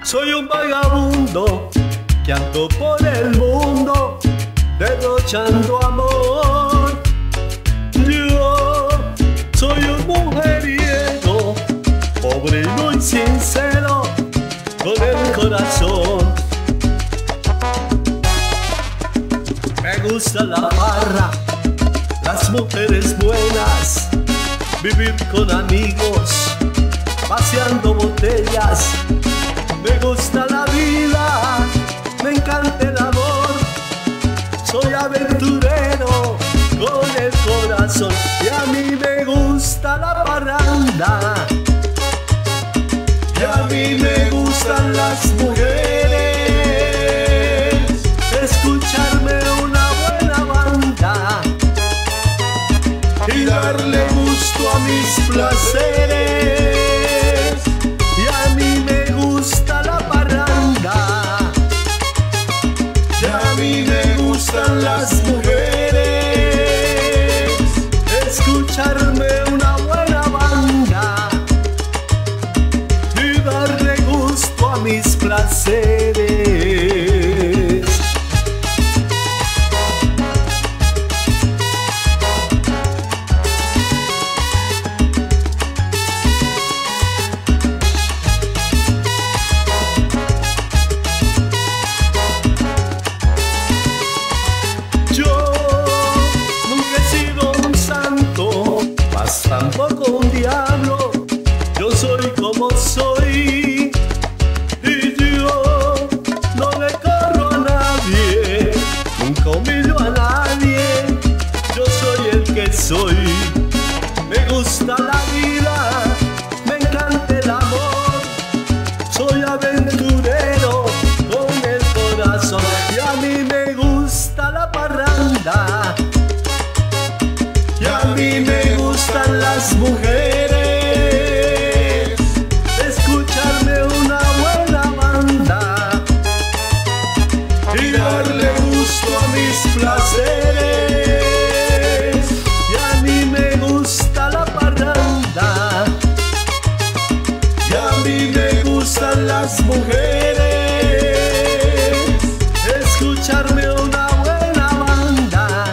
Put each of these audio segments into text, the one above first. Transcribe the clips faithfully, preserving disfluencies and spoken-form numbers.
Soy un vagabundo que ando por el mundo derrochando amor. Yo soy un mujeriego, pobre y muy sincero, con el corazón. Me gusta la barra, las mujeres buenas, vivir con amigos, paseando botellas. Me gusta la vida, me encanta el amor. Soy aventurero con el corazón y a mí me gusta la parranda. Y a mí me gustan las mujeres, escucharme una buena banda y darle gusto a mis placeres. Y a mí me gusta la parranda, y a mí me gustan las mujeres, escucharme una buena banda y darle gusto a mis placeres. Tampoco un diablo, yo soy como soy, y yo no le corro a nadie, nunca humillo a nadie, yo soy el que soy. Me gusta la vida, me encanta el amor, soy aventurero con el corazón y a mí me gusta la parranda. Y a mí me gustan las mujeres, escucharme una buena banda y darle gusto a mis placeres. Y a mí me gusta la parranda, y a mí me gustan las mujeres, escucharme una buena banda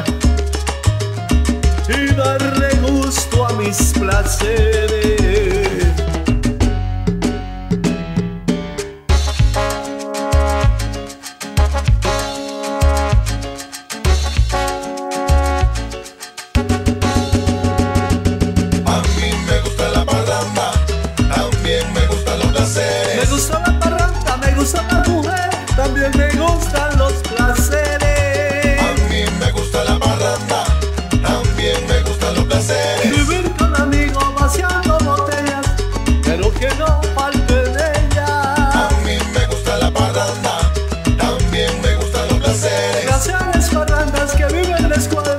y darle gusto a mis placeres. A mí me gusta la parranda, también me gustan los placeres. Me gusta la parranda, me gusta la mujer, también me gustan los placeres. A mí me gusta la parranda, también me gustan los placeres. Vivir con amigos vaciando botellas, pero que no falten ellas. A mí me gusta la parranda, también me gustan los placeres. Gracias a las parrandas que viven en la escuadra.